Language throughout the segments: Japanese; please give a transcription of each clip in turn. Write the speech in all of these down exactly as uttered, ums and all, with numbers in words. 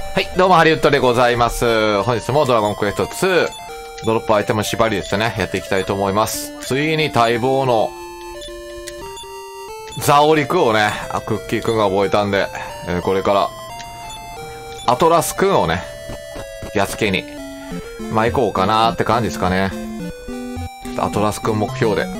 はい、どうもハリウッドでございます。本日もドラゴンクエストツー、ドロップアイテム縛りですね、やっていきたいと思います。ついに待望の、ザオリクをね、クッキーくんが覚えたんで、えー、これから、アトラスくんをね、やっつけに、まあ行こうかなーって感じですかね。アトラスくん目標で。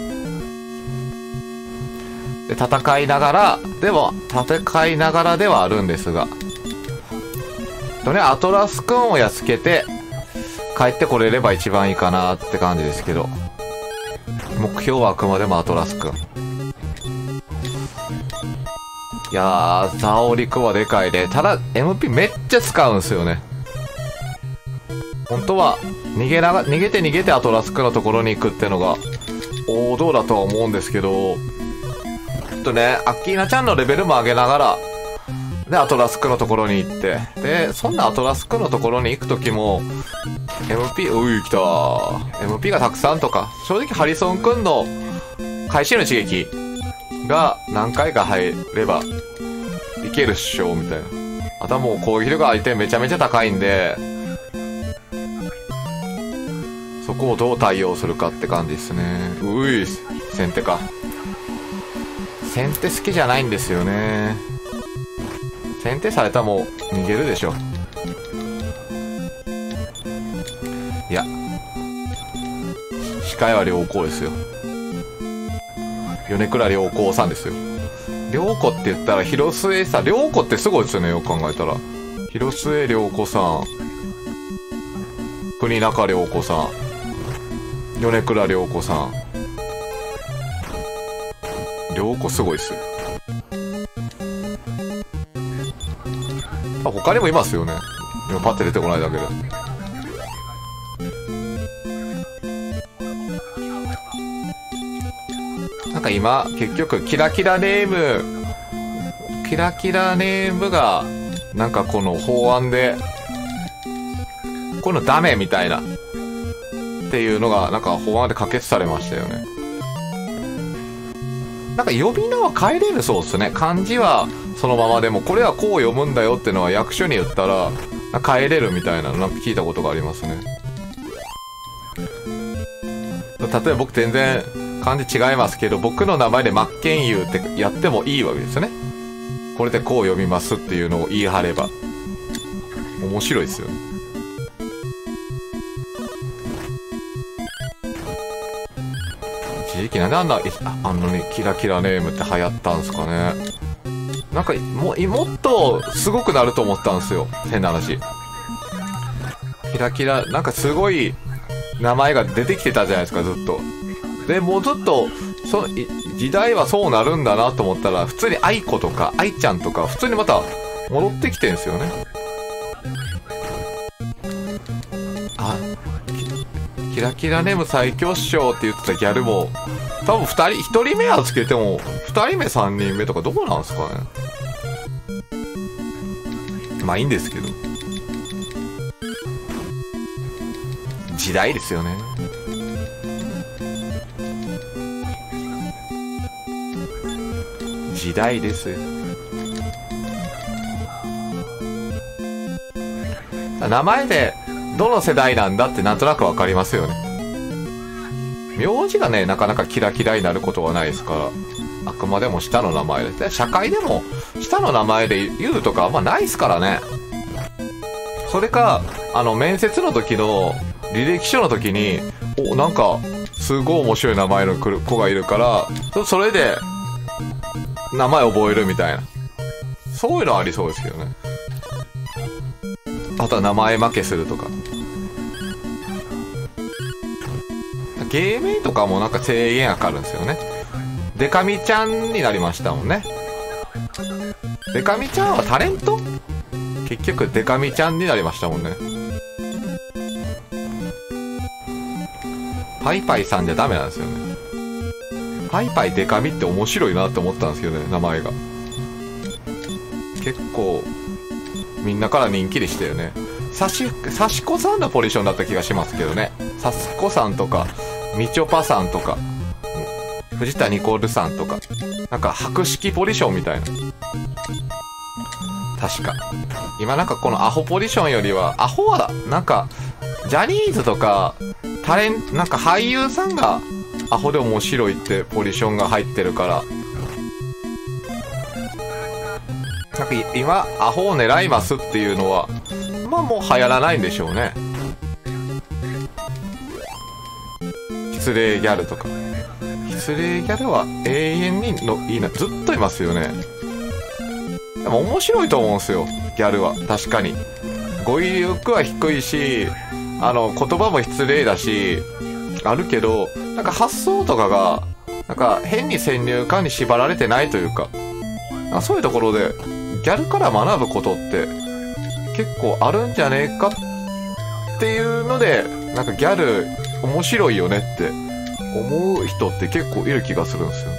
で、戦いながら、でも、戦いながらではあるんですが、とね、アトラスくんをやっつけて、帰ってこれれば一番いいかなって感じですけど、目標はあくまでもアトラスくん。いやー、ザオリクはでかいで、ただ、エムピー めっちゃ使うんすよね。本当は、逃げなが、逃げて逃げてアトラスくんのところに行くってのが、王道だとは思うんですけど、ちょっとね、アッキーナちゃんのレベルも上げながら、で、アトラスくんのところに行って、で、そんなアトラスくんのところに行くときも、エムピー、うい、来たー。エムピー がたくさんとか、正直ハリソンくんの会心の一撃が何回か入れば、いけるっしょ、みたいな。あとはもう攻撃力相手めちゃめちゃ高いんで、そこをどう対応するかって感じですね。うい、先手か。先手好きじゃないんですよね。先手されたらもう逃げるでしょ。いや、視界は良好ですよ。米倉良子さんですよ。良子って言ったら広末さん、良子ってすごいですよね、よく考えたら。広末良子さん、国中良子さん、米倉良子さん。良子すごいっすよ。あ、他にもいますよね。今パッて出てこないだけで。なんか今、結局、キラキラネーム、キラキラネームが、なんかこの法案で、このダメみたいな、っていうのが、なんか法案で可決されましたよね。なんか呼び名は変えれるそうですね。漢字はそのままでも、これはこう読むんだよってのは役所に言ったら、変えれるみたいなのなんか聞いたことがありますね。例えば僕全然漢字違いますけど、僕の名前で真剣佑ってやってもいいわけですよね。これでこう読みますっていうのを言い張れば。面白いですよね。一時期なんであんな、あのね、キラキラネームって流行ったんすかね。なんか、も、もっとすごくなると思ったんですよ。変な話。キラキラ、なんかすごい名前が出てきてたじゃないですか、ずっと。で、もうずっと、その、時代はそうなるんだなと思ったら、普通に愛子とか、愛ちゃんとか、普通にまた戻ってきてんすよね。あ、キラキラネーム最強っしょって言ってたギャルも、多分二人、一人目はつけても、二人目三人目とかどうなんすかね。まあいいんですけど。時代ですよね。時代ですよ。名前で、どの世代なんだってなんとなくわかりますよね。名字がね、なかなかキラキラになることはないですから、あくまでも下の名前です。で、社会でも下の名前で言うとかあんまないですからね。それか、あの、面接の時の履歴書の時に、お、なんか、すごい面白い名前の子がいるから、それで、名前覚えるみたいな。そういうのありそうですけどね。あとは名前負けするとか。芸名とかもなんか制限かかるんですよね。デカミちゃんになりましたもんね。デカミちゃんはタレント？結局デカミちゃんになりましたもんね。パイパイさんじゃダメなんですよね。パイパイデカミって面白いなって思ったんですけどね、名前が。結構、みんなから人気でしたよね。さし、さしこさんのポジションだった気がしますけどね。さしこさんとか、みちょぱさんとか、藤田ニコルさんとか、なんか白式ポジションみたいな。 確か。今なんかこのアホポジションよりは、アホは、なんか、ジャニーズとか、タレント、なんか俳優さんが、アホで面白いってポジションが入ってるから、なんか今、アホを狙いますっていうのは、まあもう流行らないんでしょうね。失礼ギャルとか。失礼ギャルは永遠にのいいな、ずっといますよね。でも面白いと思うんですよ、ギャルは。確かに。語彙力は低いし、あの、言葉も失礼だし、あるけど、なんか発想とかが、なんか変に先入観に縛られてないというか、かそういうところで、ギャルから学ぶことって結構あるんじゃねえかっていうので、なんかギャル面白いよねって思う人って結構いる気がするんですよ。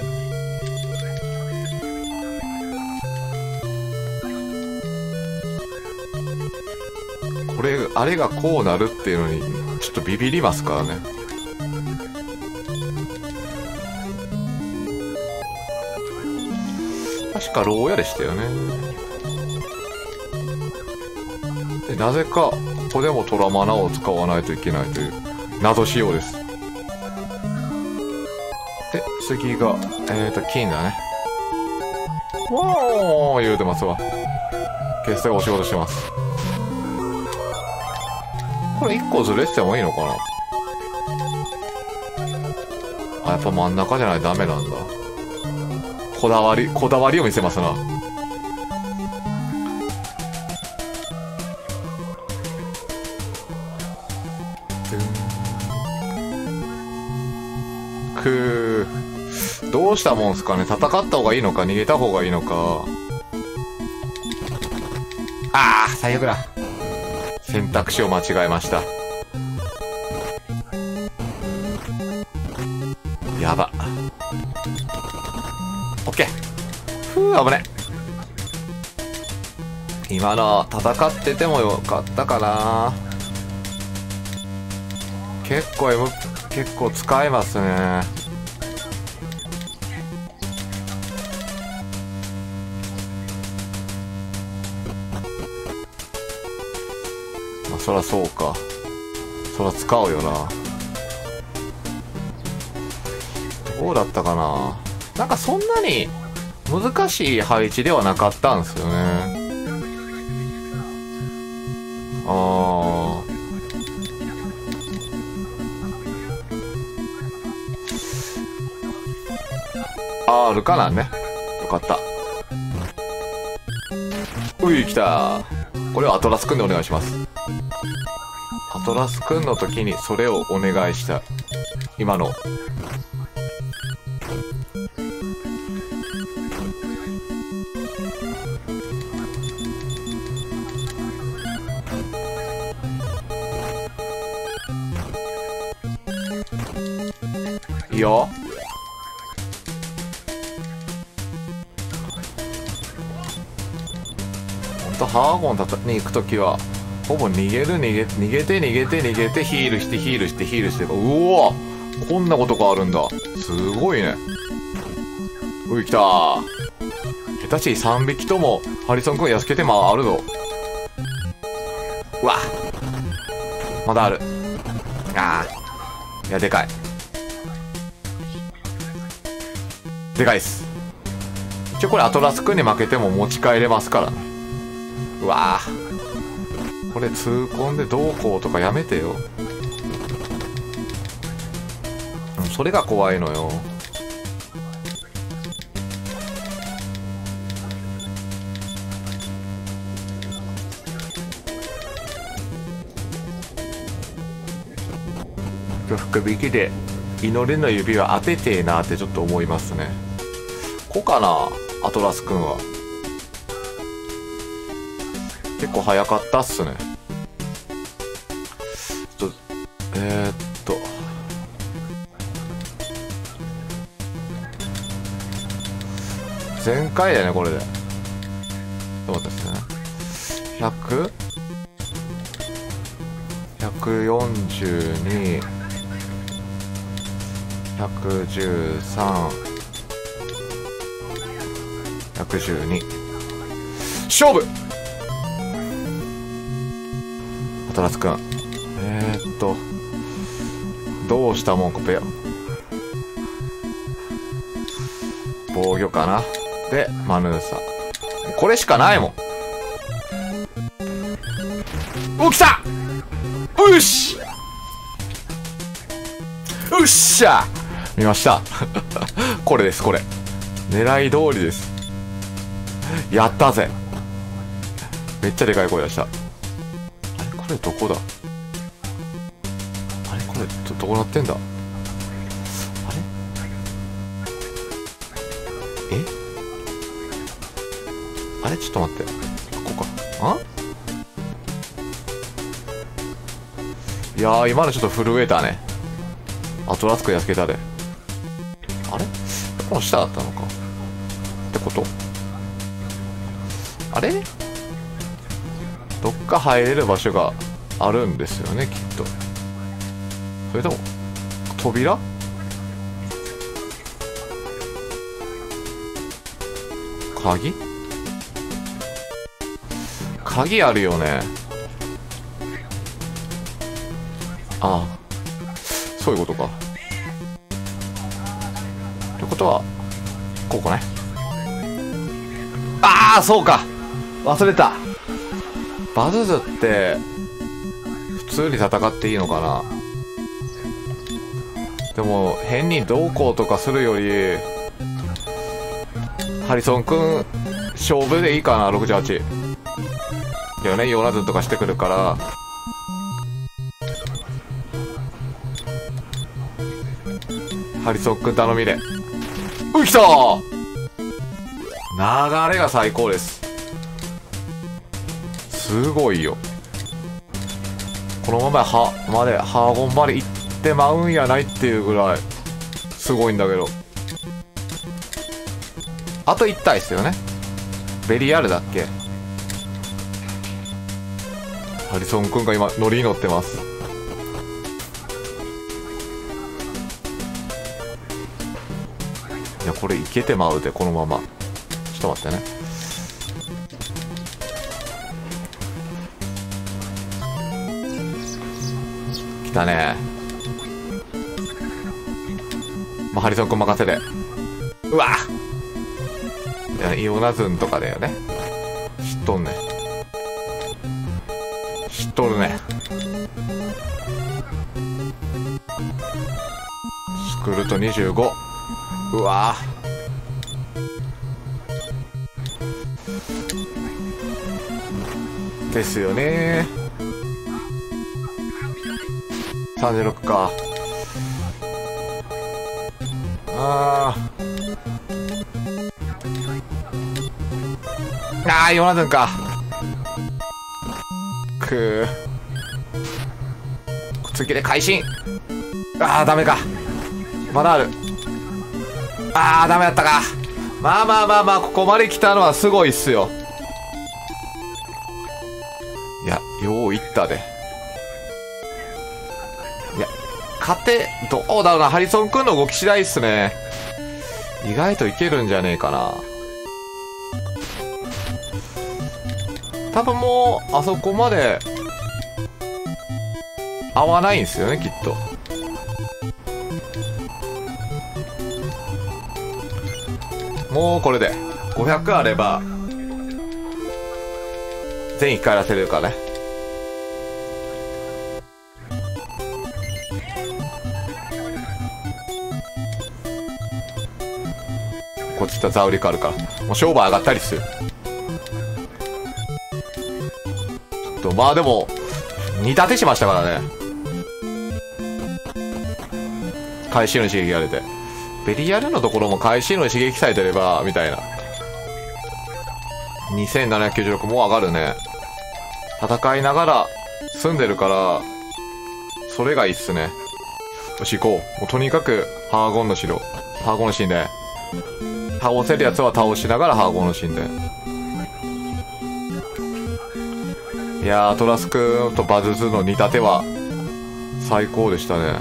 これ、あれがこうなるっていうのにちょっとビビりますからね。確か牢屋でしたよね。でなぜかここでもトラマナを使わないといけないという謎仕様です。で次がえっと金だね。わー言うてますわ。決済お仕事してます。これいっこずれててもいいのかな。あ、やっぱ真ん中じゃないとダメなんだ。こだわり、こだわりを見せますな。くー。どうしたもんすかね。戦った方がいいのか、逃げた方がいいのか。あー、最悪だ。選択肢を間違えました。やば。オッケー。ふう、危ね。今の戦っててもよかったかな。結構 M 結構使えますね。まあそらそうか。そら使うよな。どうだったかな。なんかそんなに難しい配置ではなかったんですよね。あー。R かなね。よかった。うい、来た。これはアトラスくんでお願いします。アトラスくんの時にそれをお願いした。今の。いいよ。ほんとハーゴンたたに行くときはほぼ逃げる逃げ逃げて逃げて逃げてヒールしてヒールしてヒールして、うおー、こんなことがあるんだ。すごいね。うい、来たー。下手しさんびきともハリソン君やっつけて回るぞ。うわ、まだある。あー、いやでかいでかいっす。一応これアトラス君に負けても持ち帰れますからね。うわー、これ痛恨でどうこうとかやめてよ。それが怖いのよ。福引きで祈りの指は当ててえなってちょっと思いますね。こうかな、アトラスくんは。結構早かったっすね。ちょっと、えー、っと。全開だよね、これで。ちょっと待ってですね。ひゃく?ひゃくよんじゅうに。ひゃくじゅうさん。ひゃくじゅうに。勝負アトラスくん。えー、っとどうしたもんか。ペア防御かな。でマヌーサ、これしかないもん。お、来た。よし、よっしゃ、見ましたこれです、これ狙い通りです。やったぜ。めっちゃでかい声出した。あれこれどこだ。あれこれ ど, どこなってんだ。あれえあれちょっと待って、ここか。あいやー今のちょっと震えたね。アトラスクやけたで。あれこの下だったのかってこと。あれどっか入れる場所があるんですよねきっと。それとも扉。鍵鍵あるよね。ああそういうことか。ってことはここね。ああそうか、忘れた。バズズって普通に戦っていいのかな。でも変にどうこうとかするよりハリソンくん勝負でいいかな。ろくじゅうはちだよね。ヨナズンとかしてくるからハリソンくん頼みで。うきたー、流れが最高です。すごいよ。このままはまでハーゴンまで行ってまうんやないっていうぐらいすごいんだけど。あといち体ですよね。ベリアルだっけ。ハリソンくんが今乗りに乗ってます。いやこれいけてまうでこのまま。ちょっと待ってね。来たね。まあ、ハリソンくん任せで。うわっイオナズンとかだよね。知っとんね。知っとるね。スクルトにじゅうご。うわですよね。さんじゅうろくか。あーあーヨナズンか。くー次で会心。あーダメか。まだある。あーダメだったか。まあまあまあまあここまで来たのはすごいっすよ。いやよういったで。いや勝てどうだろうな。ハリソンくんの動き次第っすね。意外といけるんじゃねえかな。多分もうあそこまで合わないんですよねきっと。もうこれでごひゃくあれば全員生き返らせれるからね。こっちとザウリクあるからもう商売上がったりする。ちょっとまあでも煮立てしましたからね。回収の刺激が出てベリアルのところも回収の刺激さえ出ればみたいな。にせんななひゃくきゅうじゅうろくもう上がるね。戦いながら住んでるからそれがいいっすね。よし行こう。もうとにかくハーゴンの城、ハーゴンの神殿倒せるやつは倒しながらハーゴンの神殿。いやートラスクとバズズの煮立ては最高でしたね。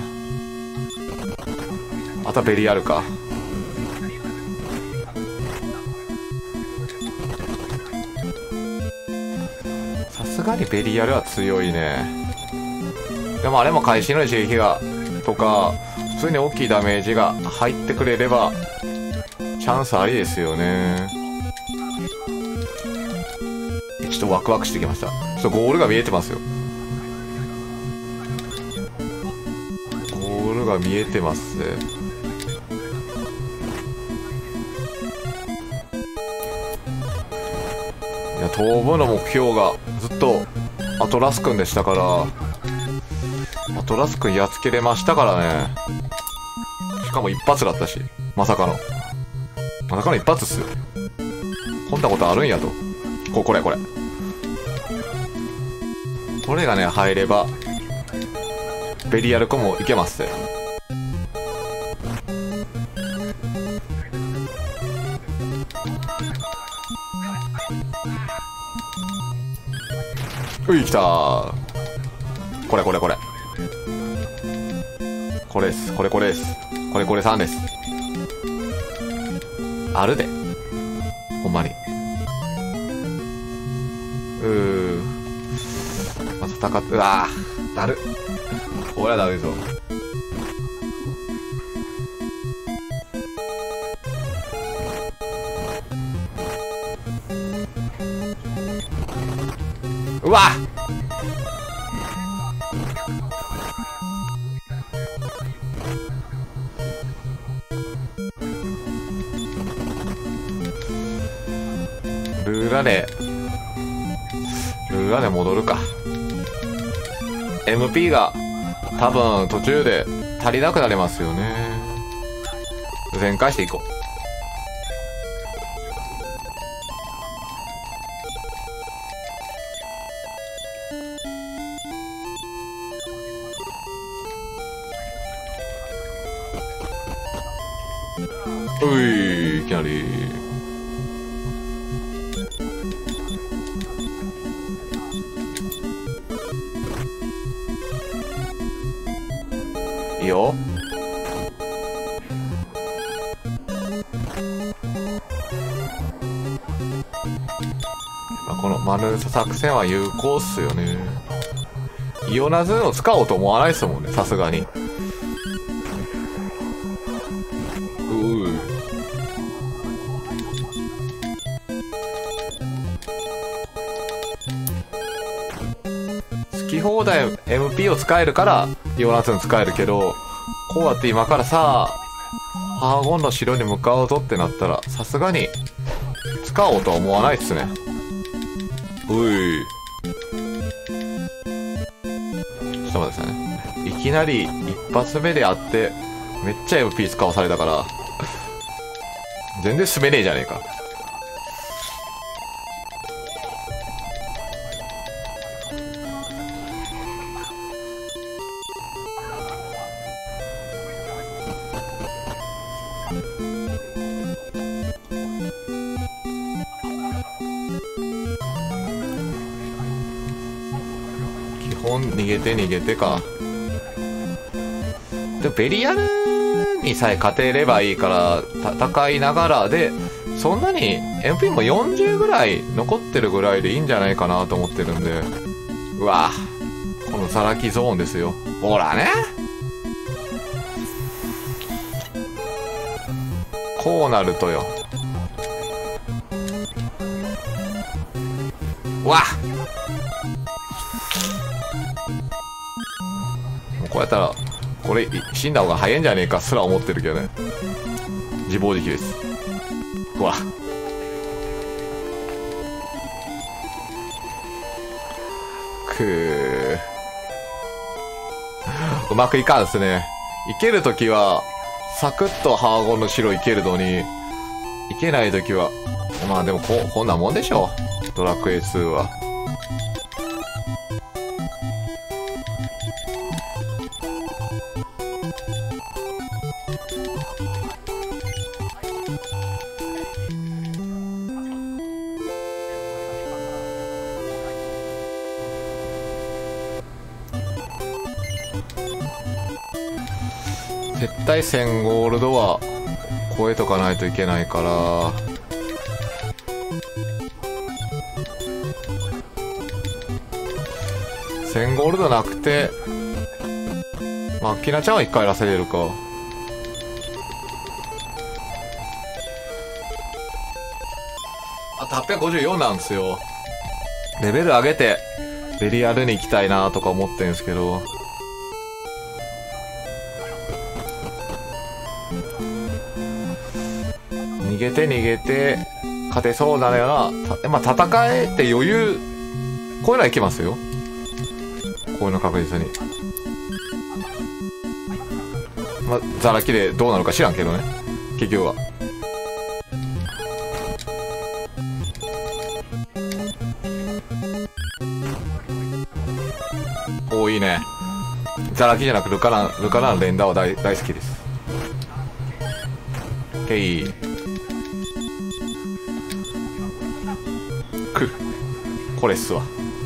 またベリアルか。さすすがにベリアルは強いね。でもあれも会心の一撃がとか普通に大きいダメージが入ってくれればチャンスありですよね。ちょっとワクワクしてきました。ちょっとゴールが見えてますよ。ゴールが見えてますね。いや、飛ぶの目標がずっとアトラス君でしたから、アトラス君やっつけれましたからね。しかも一発だったし、まさかのまさかの一発っすよ。こんなことあるんやと。ここれこれこれがね入ればベリアルコもいけますね。うい、来たー。これこれこれこれです。これこれです。これこれさんです。あるでほんまに。うー、まあ、戦って、うわーだる。俺はだるいぞ。うわっ、ルーラでルーラで戻るか。 エムピー が多分途中で足りなくなりますよね。全開していこう。うい、いきなりいいよ。このマヌーサ作戦は有効っすよね。イオナズーンを使おうと思わないっすもんね、さすがに。うう、好き放題 エムピー を使えるからイオナズーン使えるけど、こうやって今からさハーゴンの城に向かうぞってなったらさすがに使おうとは思わないっすね。うい、ちょっと待ってくださいね。いきなり一発目であってめっちゃ エムピー 使わされたから全然進めねえじゃねえか。基本逃げて逃げてか。でベリアルにさえ勝てればいいから戦いながらで、そんなに エムピー もよんじゅうぐらい残ってるぐらいでいいんじゃないかなと思ってるんで。うわこのザラキゾーンですよ。ほらね、こうなるとよ。うわもうこうやったらこれ死んだ方が早いんじゃねえかすら思ってるけどね。自暴自棄です。うわくーうまくいかんですね。いけるときはサクッとハーゴンの城いけるのに、いけないときはまあでもここんなもんでしょドラクエツーは。絶対せんゴールドは超えとかないといけないから。 せんゴールドなくて、まあきなちゃんはいっかいやらせれるか。あとはっぴゃくごじゅうよんなんですよ。レベル上げてベリアルに行きたいなとか思ってんすけど、逃げて逃げて勝てそうなよな。たまあ戦えって余裕、こういうのはいきますよ。こういうの確実に。まあザラキでどうなるか知らんけどね、結局は。おーいいね。ザラキじゃなくルカラン、ルカラン連打は大大好きです。へい。くこれっすわ。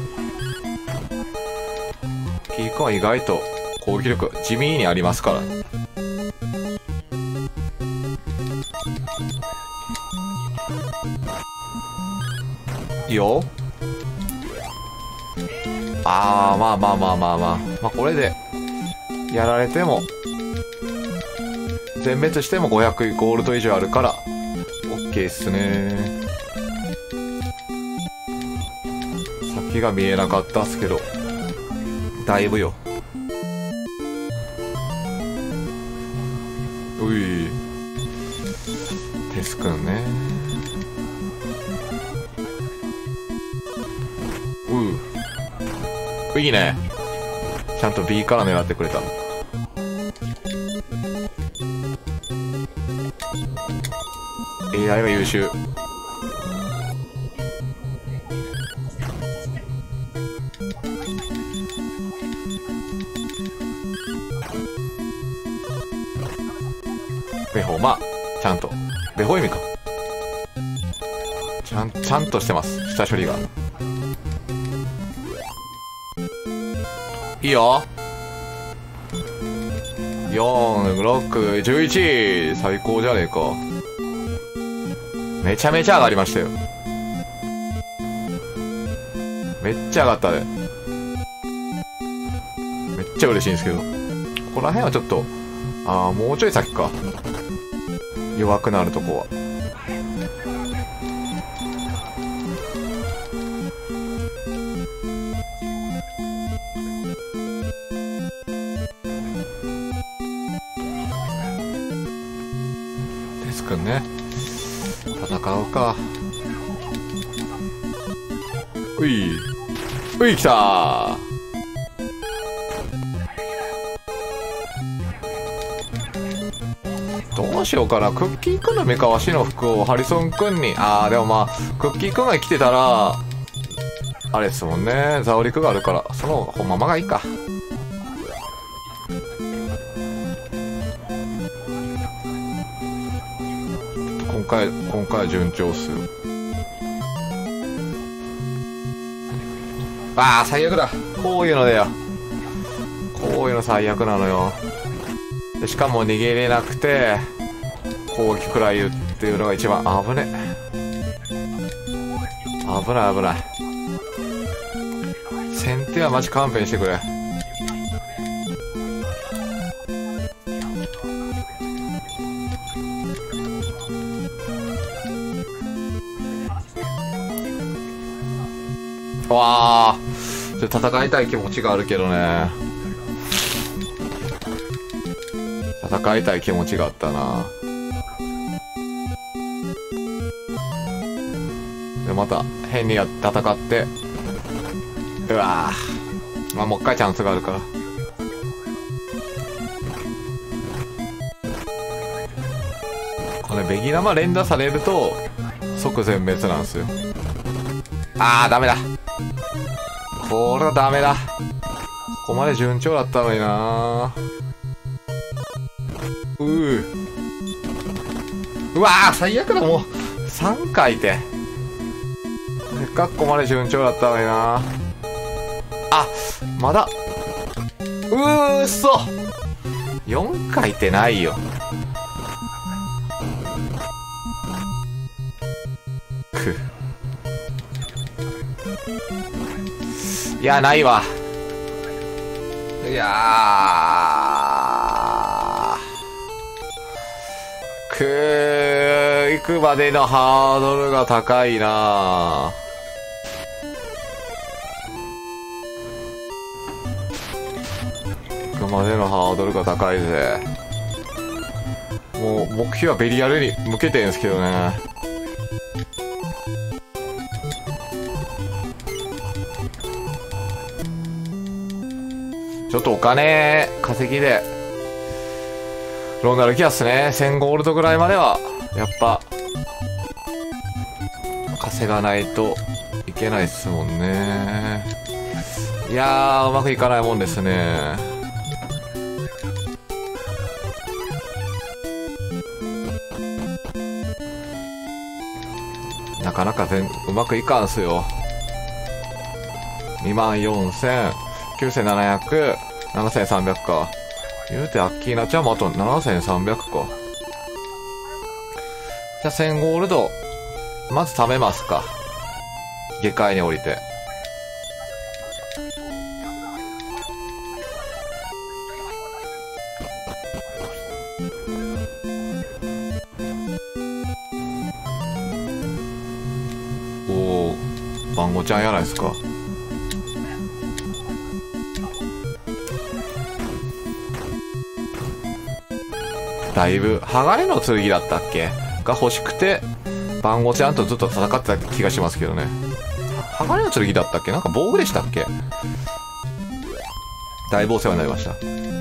キーコンは意外と攻撃力地味にありますから。いいよ。あー、まあまあまあまあまあ。まあこれで、やられても、全滅してもごひゃくゴールド以上あるから、OK っすね。先が見えなかったっすけど、だいぶよ。うい。テスくんね。うう。いいね。ちゃんと B から狙ってくれた。エーアイ が優秀。ベホ、まあちゃんとベホ意味か。ちゃんちゃんとしてます、下処理が。いいよ。よん、ろく、じゅういち、最高じゃねえか。めちゃめちゃ上がりましたよ。めっちゃ上がったね。めっちゃ嬉しいんですけど、ここら辺はちょっと、ああもうちょい先か、弱くなるとこは。テスくんね、戦おうか。ういうい、来たー。どうしようかな。クッキーくんのメカワシの服をハリソンくんに、あーでもまあクッキーくんが来てたらあれですもんね、ザオリクがあるから、そのほんままがいいか。今回今回は順調っすよ。ああ最悪だ。こういうのだよ、こういうの最悪なのよ。でしかも逃げれなくて攻撃食らいっていうのが一番危ね。危ない危ない。先手はマジ勘弁してくれ。わあちょっと戦いたい気持ちがあるけどね。戦いたい気持ちがあったな。でまた変にや戦って、うわー、まあもう一回チャンスがあるから。これベギ玉連打されると即全滅なんですよ。あーダメだ、これはダメだ。ここまで順調だったのにな。うーうわー最悪だ。もうさんかいて、せっかくここまで順調だったのにな。あまだうーっそよんかいってないよ。くいやないわ。 いやー、くー、行くまでのハードルが高いなー。行くまでのハードルが高いぜ。もう目標はベリアルに向けてんすけどね。ちょっとお金稼ぎでロンダルキアっすね。せんゴールドぐらいまではやっぱ稼がないといけないっすもんね。いやー、うまくいかないもんですね。なかなか全うまくいかんすよ。にまんよんせん、きゅうせんななひゃく、ななせんさんびゃくか。言うてアッキーナちゃんもあとななせんさんびゃくか。じゃあせんゴールド、まず貯めますか。下界に降りて。おお、番号ちゃんやないですか。だいぶ鋼の剣だったっけが欲しくて番号ちゃんとずっと戦ってた気がしますけどね。鋼の剣だったっけ、なんか防具でしたっけ。だいぶお世話になりました。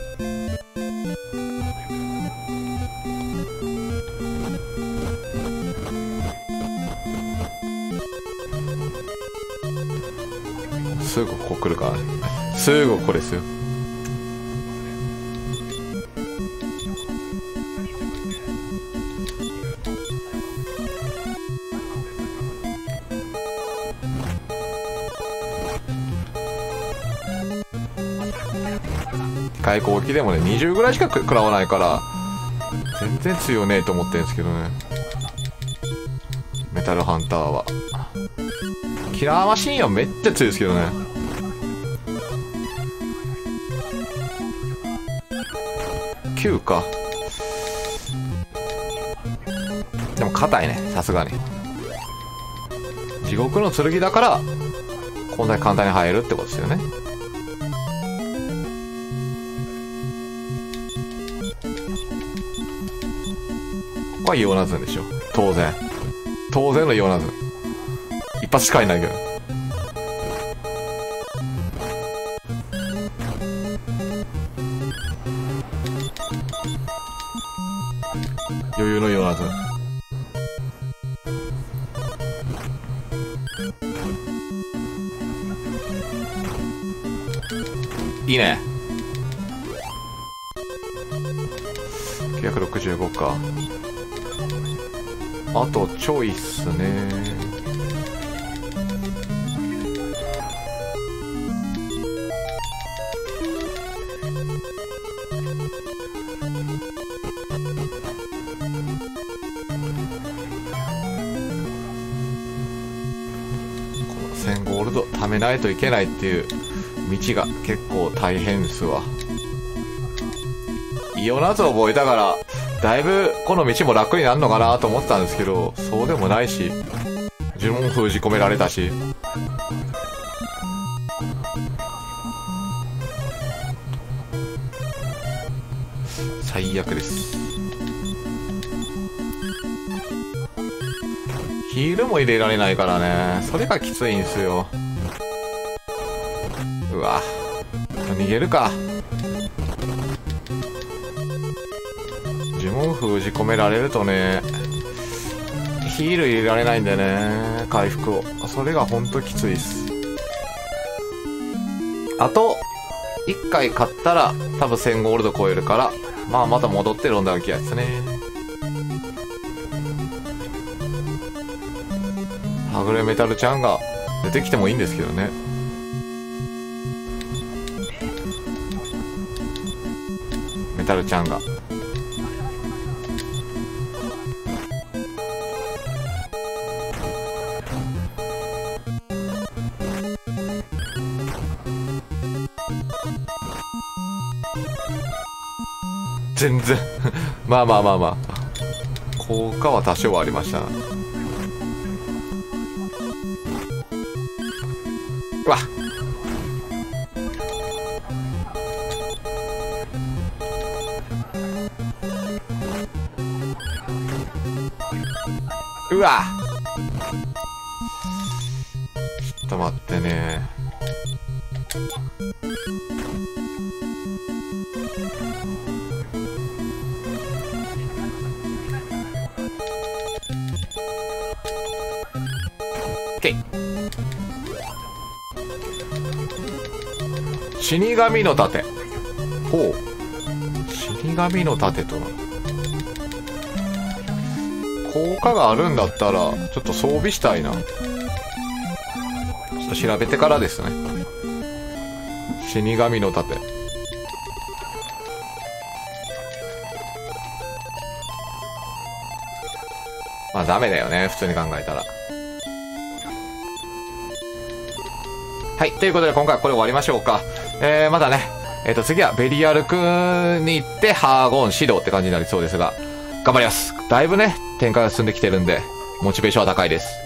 すぐここ来るからね。すぐここですよ。開口撃でもねにじゅうぐらいしか食らわないから全然強ねえと思ってるんですけどね。メタルハンターはキラーマシンはめっちゃ強いですけどね。きゅうか。でも硬いね、さすがに。地獄の剣だからこんなに簡単に入るってことですよね。ここはイオナズンでしょ、当然。当然のイオナズン。一発しかいないけど。余裕のイオナズン。いいね。きゅうひゃくろくじゅうごか。あとちょいっすね。せんゴールド貯めないといけないっていう道が結構大変っすわ。イオナズ覚えたからだいぶこの道も楽になるのかなと思ってたんですけど、そうでもないし呪文封じ込められたし。最悪です。ヒールも入れられないからね、それがきついんすよ。うわ、逃げるか。呪文封じ込められるとね、ヒール入れられないんでね、回復を。それがほんときついっす。あといっかい勝ったら多分せんゴールド超えるから、まあまた戻ってロンダルキアですね。はぐれメタルちゃんが出てきてもいいんですけどね。メタルちゃんが全然まあまあまあまあ効果は多少はありましたな。うわっ、うわ、ちょっと待ってね。死神の盾。ほう、死神の盾とな。効果があるんだったらちょっと装備したいな。ちょっと調べてからですね。死神の盾、まあダメだよね、普通に考えたら。はい、ということで今回はこれ終わりましょうか。えー、まだね、えっと次はベリアルクに行ってハーゴン指導って感じになりそうですが、頑張ります。だいぶね、展開が進んできてるんで、モチベーションは高いです。